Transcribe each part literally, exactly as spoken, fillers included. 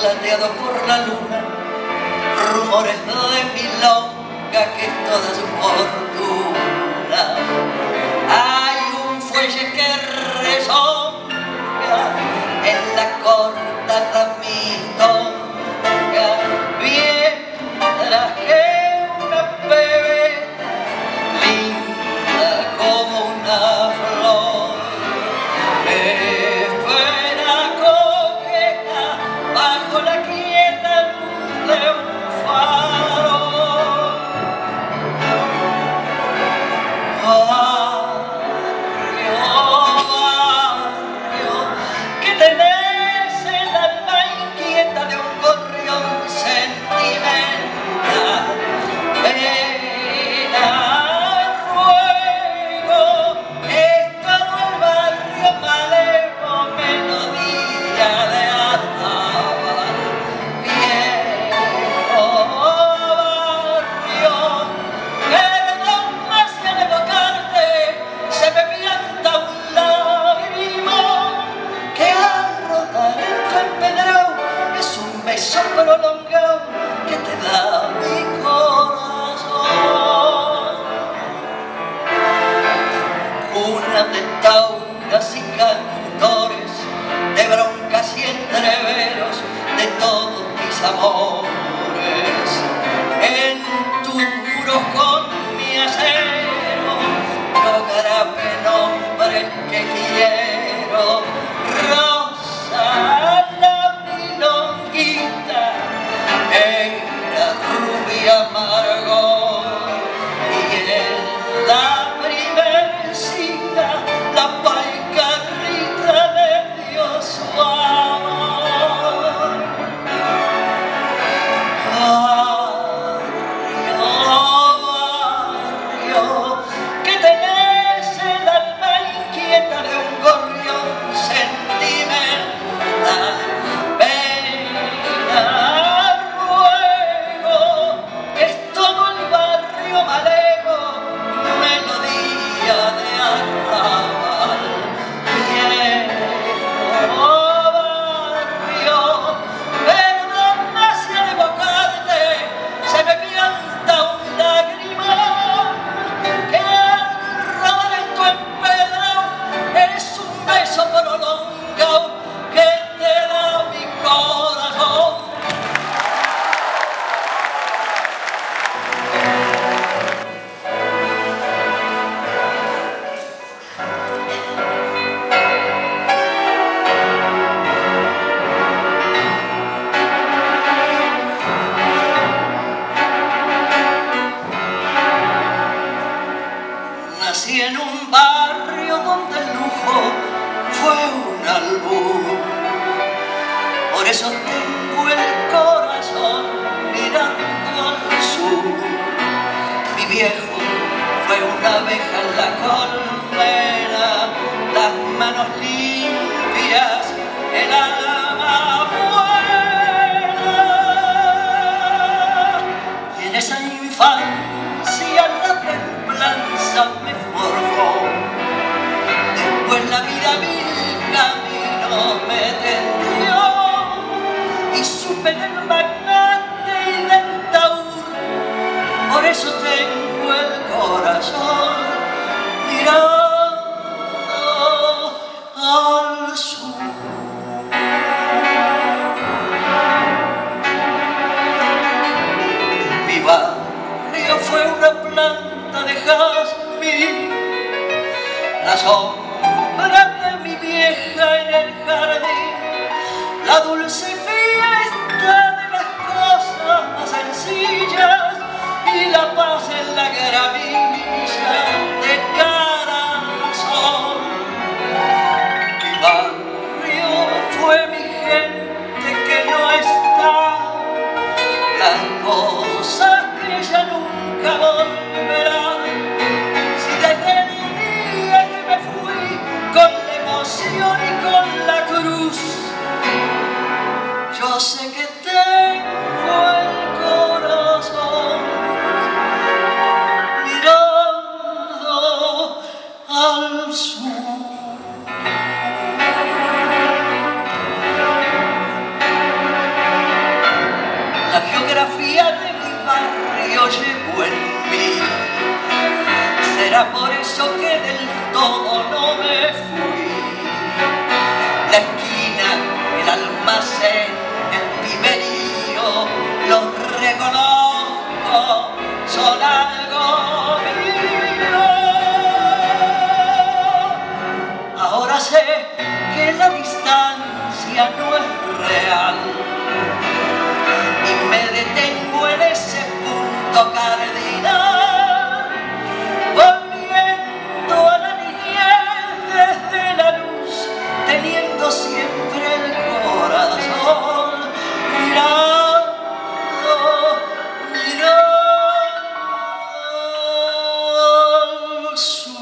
plateado por la luna, rumores de milonga que es toda su fortuna. Hay un fuelle que resonga en la corta ramistonga, mientras que una pebeta linda como una flor espera coqueta bajo la quieta luz de un faro. Barrio, barrio, que tenés el alma inquieta de un gorrión sentimental. Pena, ruego, es todo el barrio malevo, melodía de arrabal. Viejo barrio, perdón más que al evocarte, se me pianta un lagrimón que al rodar en tu empedrado es un beso prolongado que te da mi corazón. Una de tauras y cantores, de broncas y entreveros, de todos mis amores. En tus muros con mi acero, yo grabé nombres que quiero. Rosa, la milonguita, negra, rubia, amargor, y en la primer cita la paicarrita le dio su amor. Barrio, barrio, que tenés el alma inquieta de un gorrión sentimental. Pena, ruego, es todo el barrio malevo, melodía de arrabal. Viejo barrio, perdón más que al evocarte, se me pianta un lagrimón que al rodar en tu empedrado es un beso prolongado que te da mi corazón. Nací en un barrio donde el lujo fue un albur, por eso tengo el corazón mirando al sur. Mi viejo fue una abeja en la colmena, las manos limpias, el alma buena. Y en esa infancia la templanza me forjó. Después la vida mil caminos me tendió y supe del magnate y del taur. Por eso tengo el corazón mirando al sur. Mi barrio fue una planta de jazmín, la sombra de mi vieja en el jardín, la dulce fiesta de las cosas más sencillas y la paz en la gramilla de cara al sol. Mi barrio fue mi gente que no está, las cosas que ya nunca volverán. Si desde el día que me fui con la emoción y con la cruz, yo sé que tengo el corazón mirando al sur. magia de mi barrio llevo en mí. Será por eso que del todo no me fui. La esquina, el almacén, el piberío, los reconozco, son algo mío. Ahora sé que la distancia no es real y me detengo en ese punto cardinal, volviendo a la niñez desde la luz, teniendo siempre el corazón mirando, mirando al sur.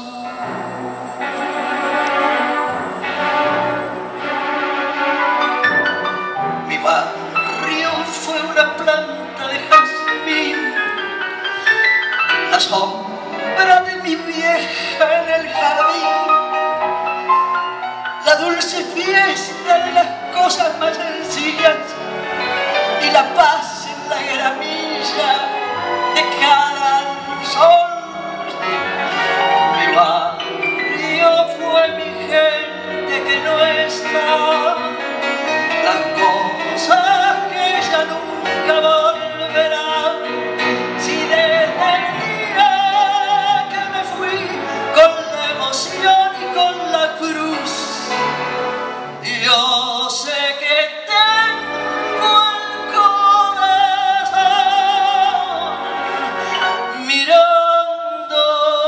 Mi barrio fue una planta de jazmín, la sombra de mi vieja en el jardín, la dulce fiesta de las cosas más sencillas y la paz en la gramilla de cada sol. Mi barrio fue mi gente que no está, las cosas que ya nunca volverán. Si desde el día que me fui con la emoción y con la cruz, yo sé que tengo el corazón mirando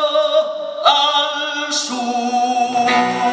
al sur.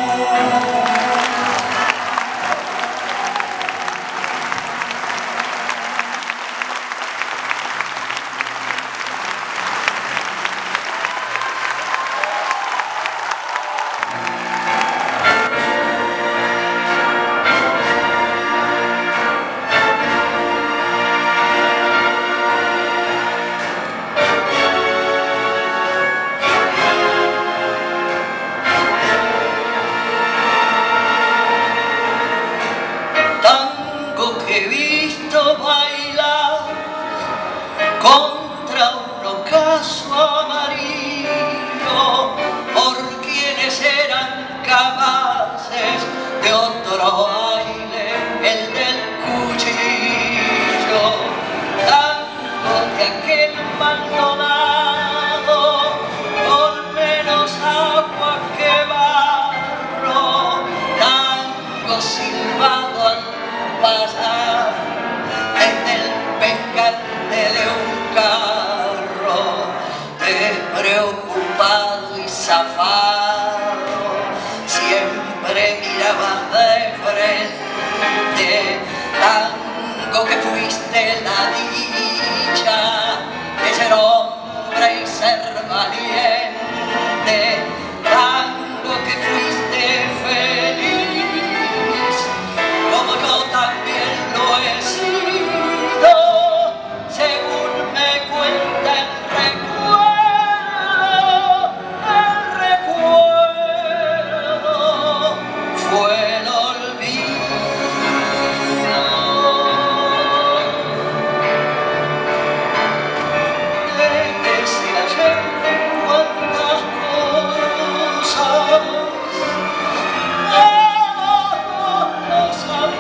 Tango que he visto bailar contra un ocaso amarillo por quienes eran capaces de otro baile, el del cuchillo. Tango de aquel Maldonado con menos agua que barro, tango silbado al pasar desde el pescante de un carro, despreocupado y zafado, siempre mirabas de frente. Tango que fuiste la dicha de ser hombre y ser valiente, tango que fuiste feliz, como yo también lo he sido, según me cuenta el recuerdo, el recuerdo fue el olvido. De ese ayer cuántas cosas nos han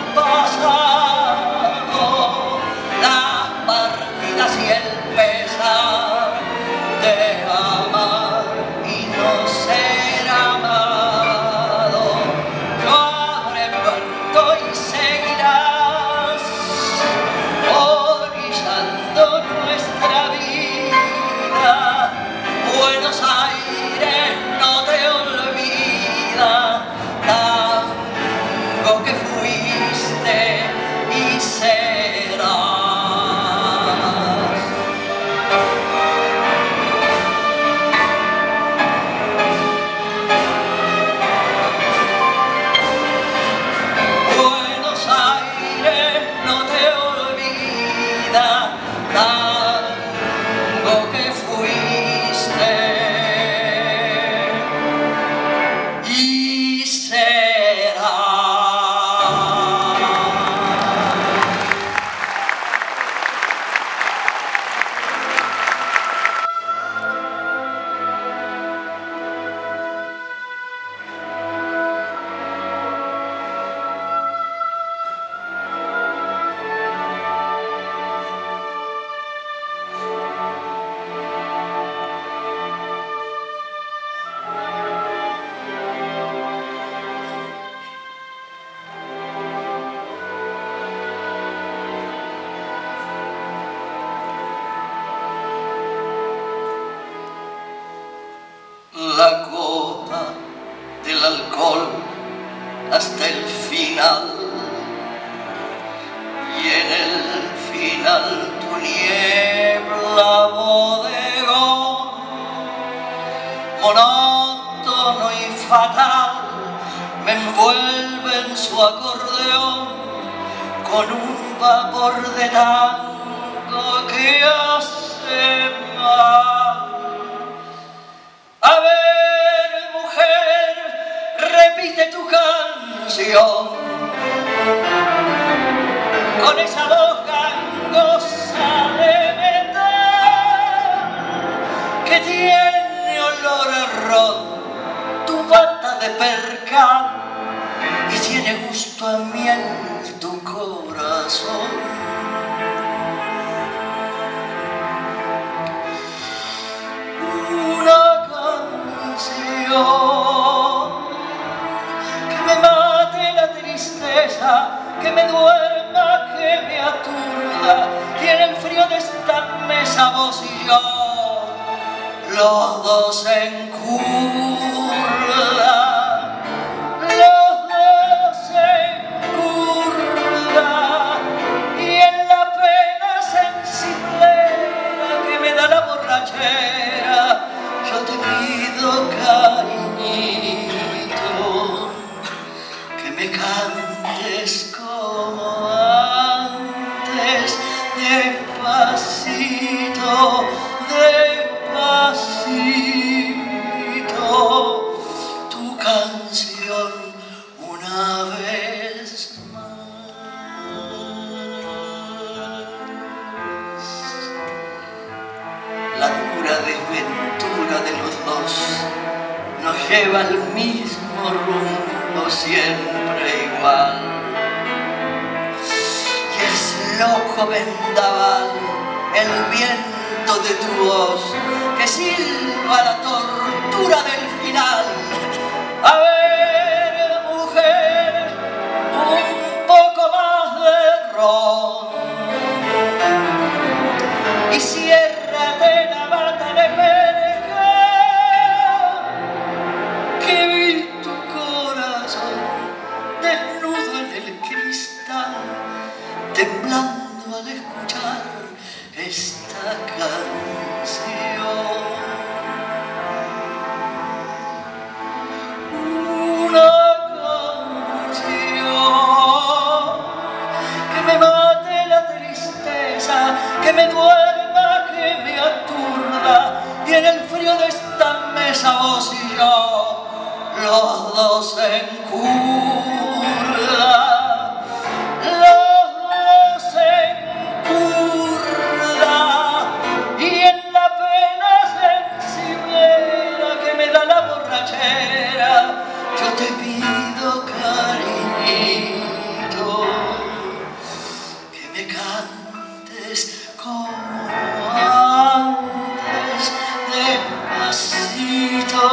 pasado, las partidas y el pesar de amar y no ser amado. Yo habré muerto y seguirás orillando nuestra vida. Buenos Aires no te olvida, tango que fuiste y serás. Buenos Aires no te olvida, tango que fuiste y hasta el final. Y en el final tu niebla bodegón, monótono y fatal, me envuelve en su acordeón con un vapor de tango que hace mal. A ver, mujer, repite tu canción con esa voz gangosa de metal que tiene olor a ron, tu bata de percal, y tiene gusto a miel tu corazón. Una canción que me mate la tristeza, que me duerma, que me aturda, tiene el frío de esta mesa vos y yo, los dos en curda, los dos en curda, y en la pena sensiblera que me da la borrachera, yo te pido, cariñito, que me cantes como antes, despacito, despacito, tu canción una vez más. La dura desventura de los dos nos lleva al mismo rumbo, siempre igual. Y es loco vendaval el viento de tu voz que silba la tortura del final. A ver, mujer, un poco más de ron y ciérrate la bata de perca, que vi tu corazón desnudo en el cristal, temblando al escuchar esta canción. Una canción que me mate la tristeza, que me duerma, que me aturda, y en el frío de esta mesa vos y yo, los dos en curda, los dos en curda, y en la pena sensiblera que me da la borrachera, yo te pido, cariñito, que me cantes como antes, despacito,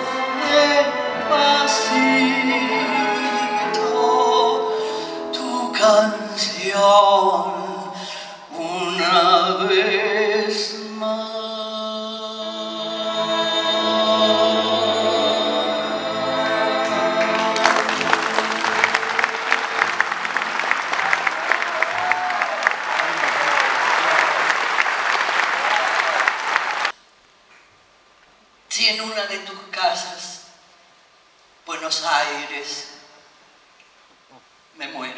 despacito, tu canción una vez más. Si en una de tus casas, Buenos Aires, me muero,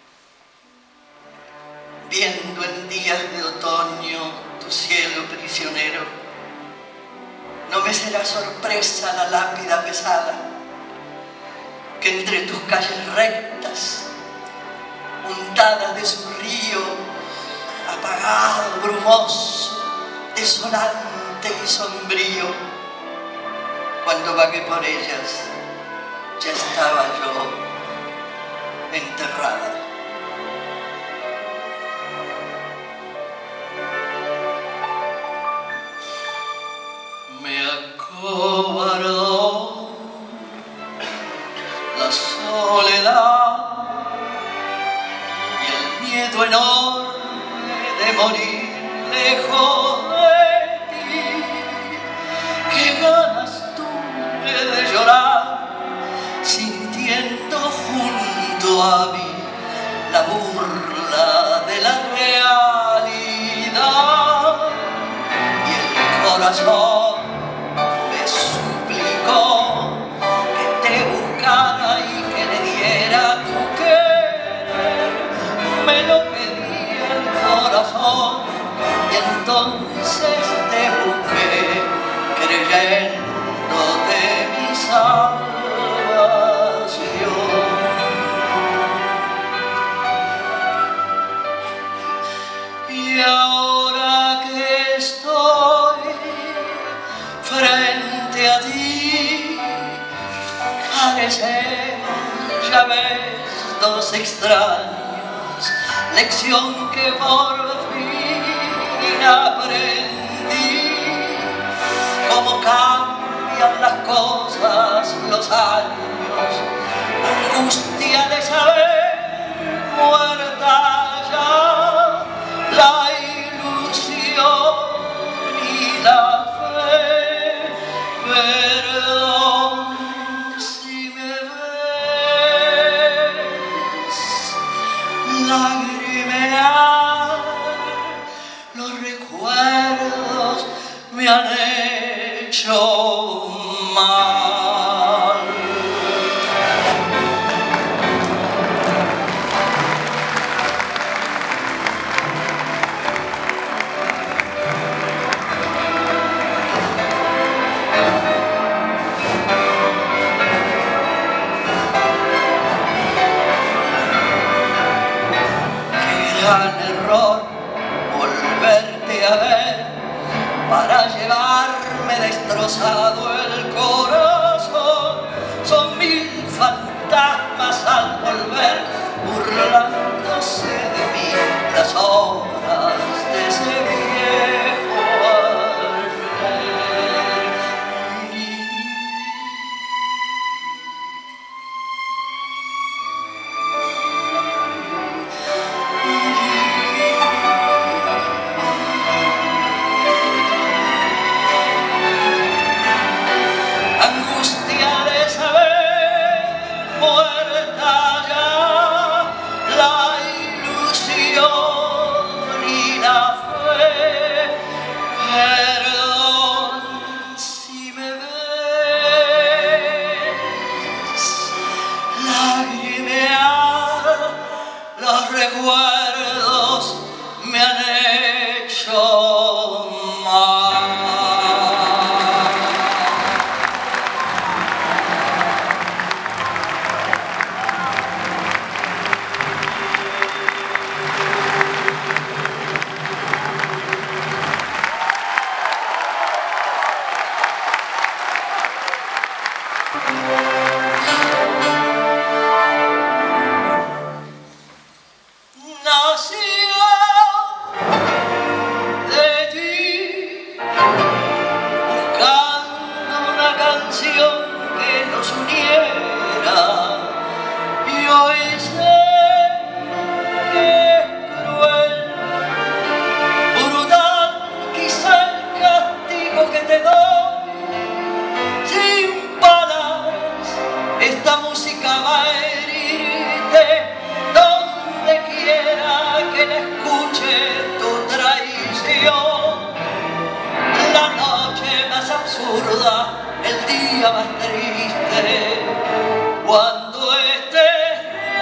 viendo en días de otoño tu cielo prisionero, no me será sorpresa la lápida pesada que entre tus calles rectas, untadas de su río, apagado, brumoso, desolante y sombrío, cuando vagué por ellas, ya estaba yo enterrada. Me acobardó la soledad y el miedo enorme de morir lejos de ti. Qué ganas tuve de llorar sintiendo a mí la burla de la realidad y el corazón me suplicó que te buscara y que le diera tu querer. Me lo pedí el corazón y entonces te busqué creyéndote mi salvación. Y ahora que estoy frente a ti, carecemos, ya ves, dos extraños, lección que por fin aprendí. Cómo cambian las cosas, los años, angustia de saber muerta ya la ilusión y la fe. Perdón si me ves lagrimear, los recuerdos me han hecho mal. Qué gran error volverte a ver para llevarme destrozado el corazón. Son mil fantasmas al volver, burlándose de mí, las horas de ese viejo recuerdos me han hecho mal. Que nos uniera, y hoy sé que es cruel, brutal quizá el castigo que te doy. Sin palabras esta música va a herirte donde quiera que la escuche tu traición. La noche más absurda, el día más triste, cuando estés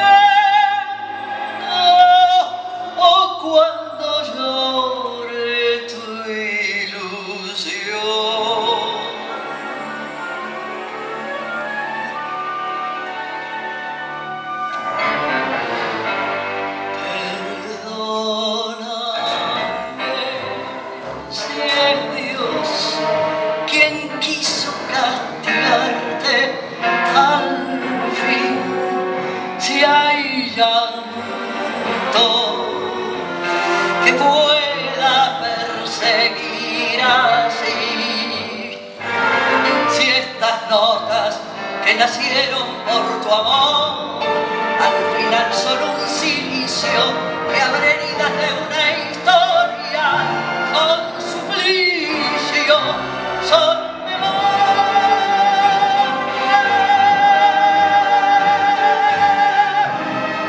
riendo o cuando llore tu ilusión. Perdóname si es Dios quien quiso castigarte al fin, si hay llanto que pueda perseguir así, si estas notas que nacieron por tu amor al final son un silicio que abre heridas de una historia, son suplicio, son memoria.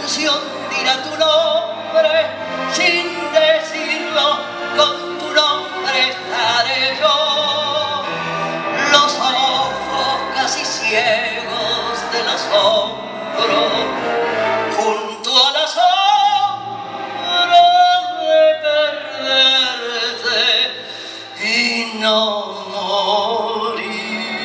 canción dirá tu nombre, sin decirlo, con tu nombre estaré yo. Los ojos casi ciegos del asombro, junto a la sombra de perderte y no morir.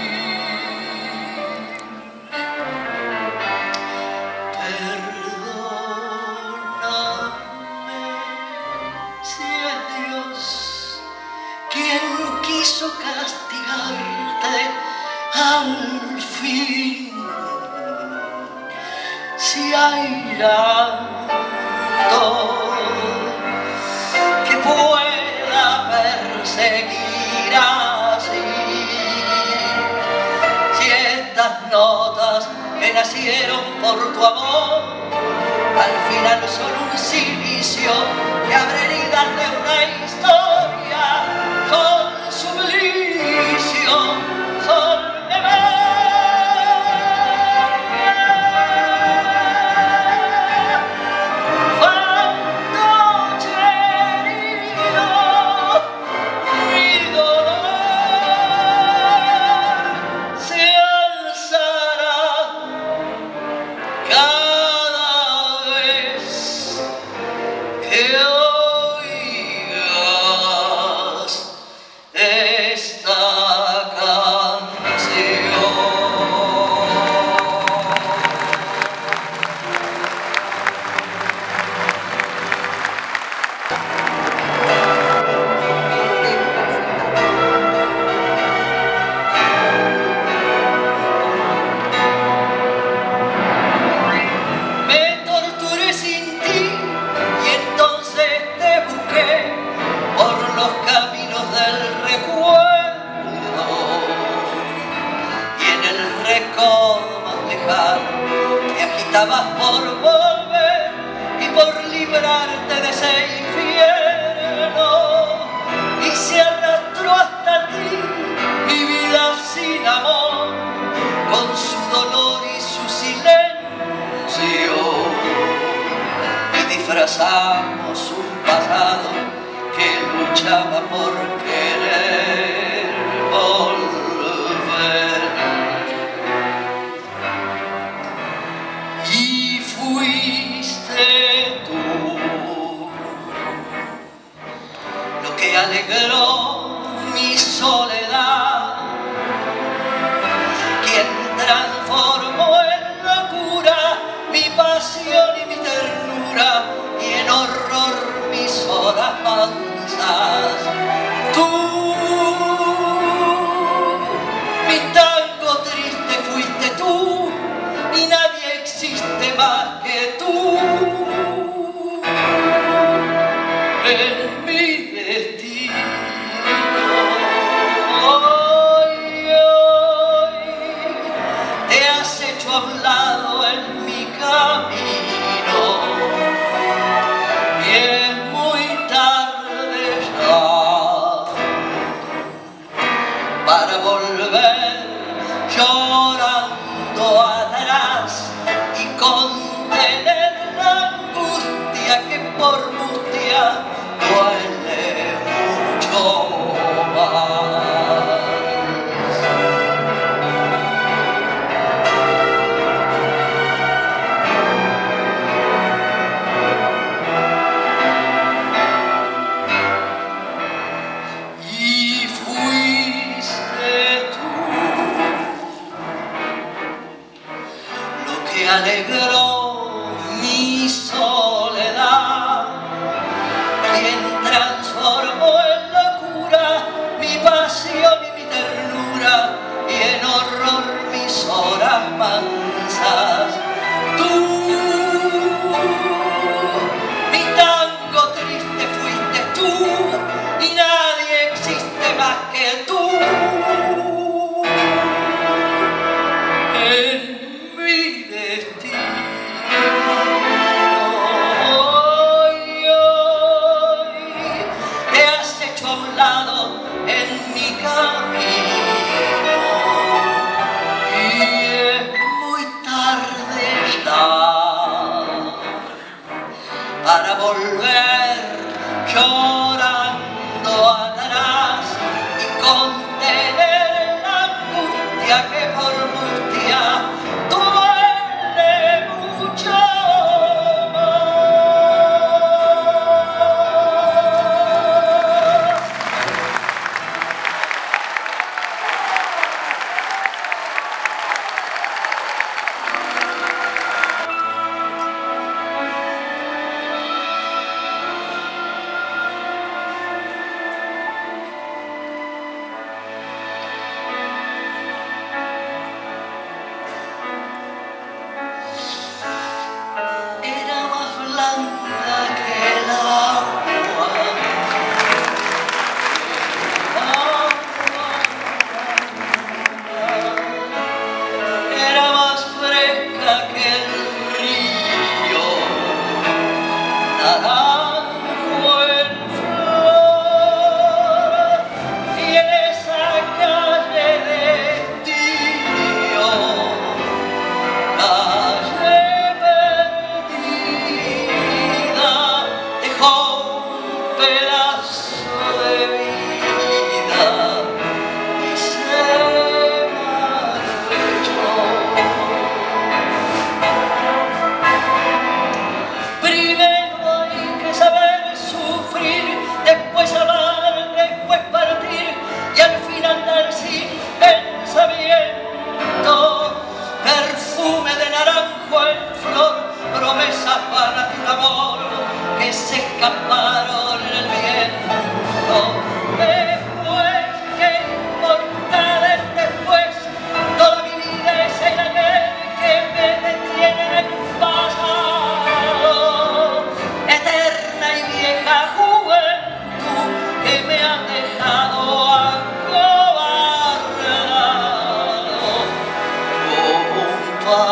Quiso castigarte al fin. Si hay llanto que pueda perseguir así, si estas notas que nacieron por tu amor al final son un silicio que abre heridas de una historia, son suplicio, son memoria. Fantoche herido, mi dolor se alzará cada vez que oigas esta canción. Me torturé sin ti y entonces te busqué por los caminos del recuerdo, y en el recodo más lejano te agitabas por volver y por librarte de ese infierno, y se arrastró hasta ti mi vida sin amor, con su dolor y su silencio, y disfrazamos un pasado que luchaba por querer volver. Y fuiste tú lo que alegró mi soledad, quien transformó en locura mi pasión y mi ternura, y en horror mis horas mansas. Tú, mi tango triste fuiste tú, y nadie existe más que tú en mi destino. Hoy, hoy te has hecho a un lado en mi camino, y es muy tarde ya para volver llorando atrás y contener la angustia que por mustia duele mucho más. Y fuiste tú lo que alegró mi soledad, quien transformó en locura mi pasión y mi ternura, y en horror mis horas mansas. Tú, mi tango triste fuiste tú, y nadie existe más que tú en mi destino. Hoy, hoy te has hecho a un lado en mi camino, y es muy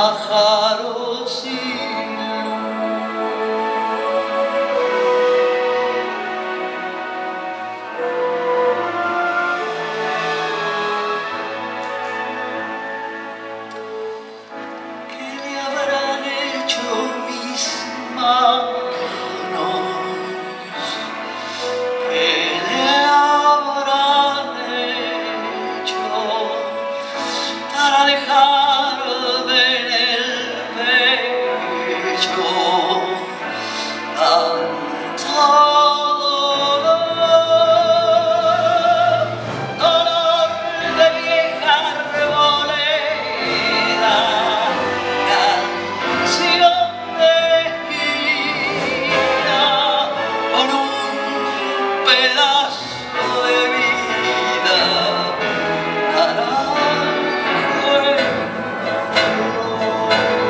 pájaro sí. ¿Qué le habrán hecho mis manos? ¿Qué le habrán hecho para dejarme en el pecho tanto dolor? Dolor de vieja arboleda, canción de esquina, con un pedazo de vida, naranjo en flor.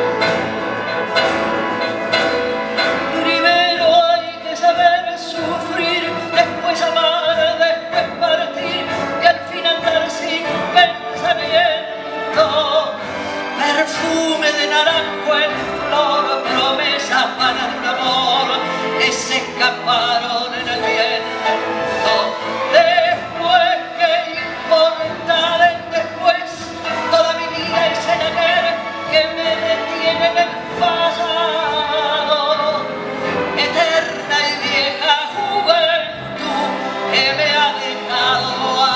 Primero hay que saber sufrir, después amar, después partir, y al fin andar sin pensamiento. Perfume de naranjo en flor, promesas para un amor que se escaparon en el viento. Después, ¿qué importa del después? Toda mi vida es el ayer que me detiene en el pasado. Eterna y vieja juventud que me ha dejado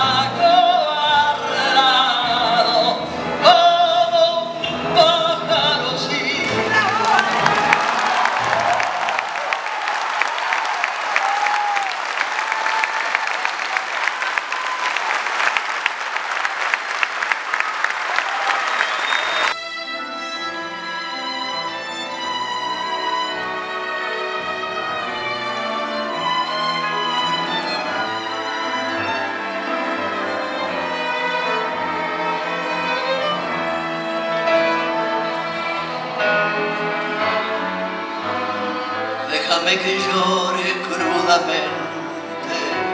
acobardado como un pájaro sin. Déjame que llore crudamente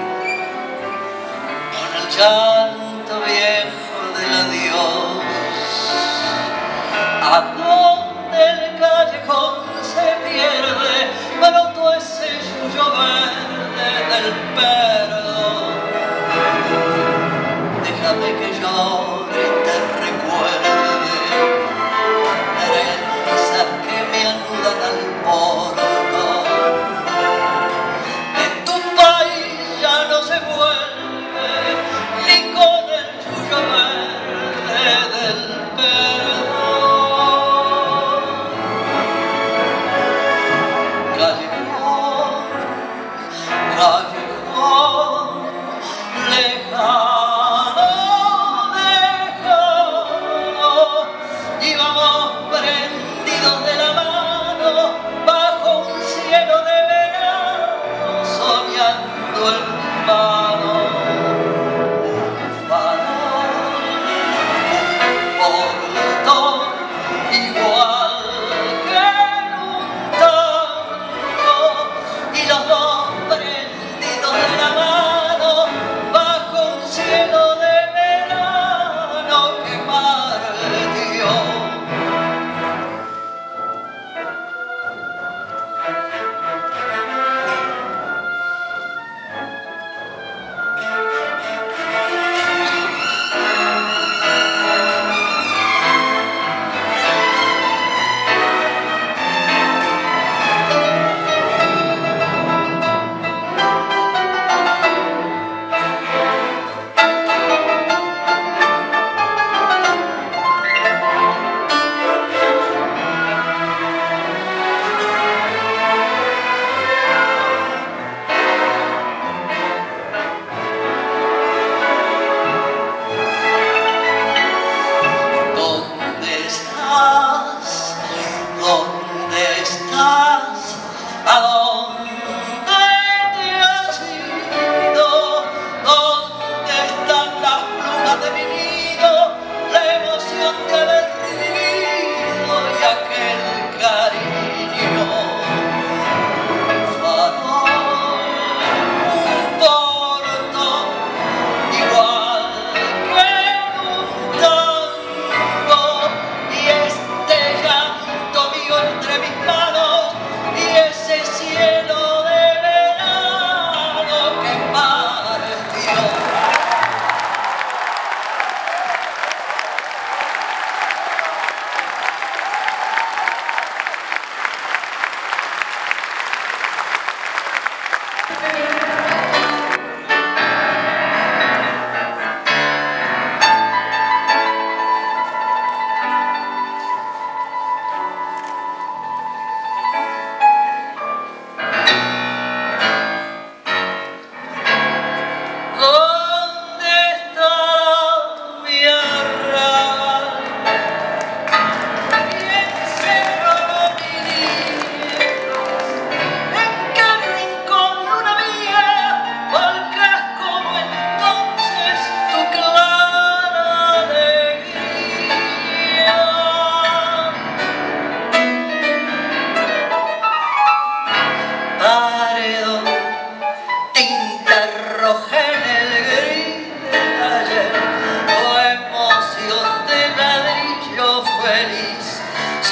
con el llanto viejo del adiós, a donde el callejón se pierde, pronto ese suyo verde del perdón. Déjame que llore y te recuerde trenzas que me anudan al portón. De tu país ya no se vuelve ni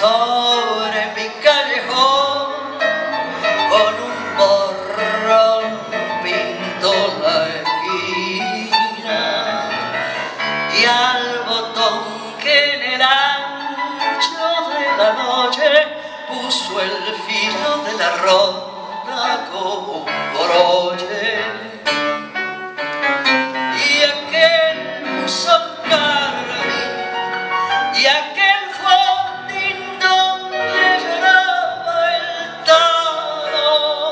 sobre mi callejón con un borrón pinto la esquina y al botón que en el ancho de la noche puso el filo de la ronda como un broche. Y aquel buzón carmín y aquel fondín donde lloraba el tano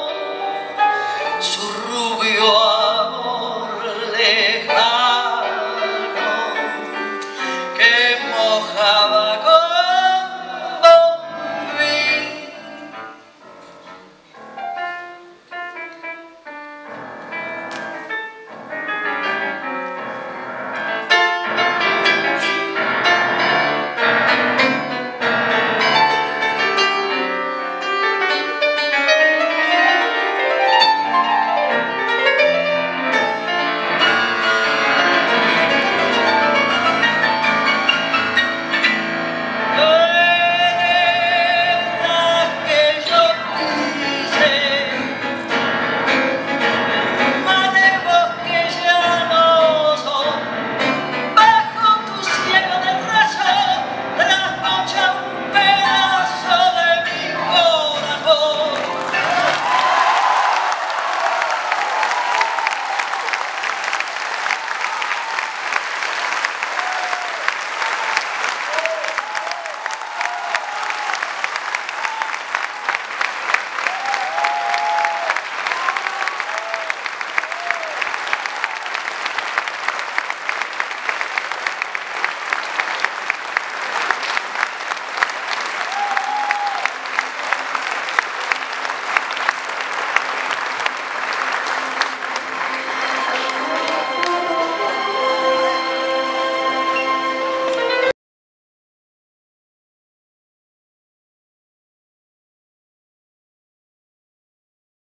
su rubio amor lejano que mojaba con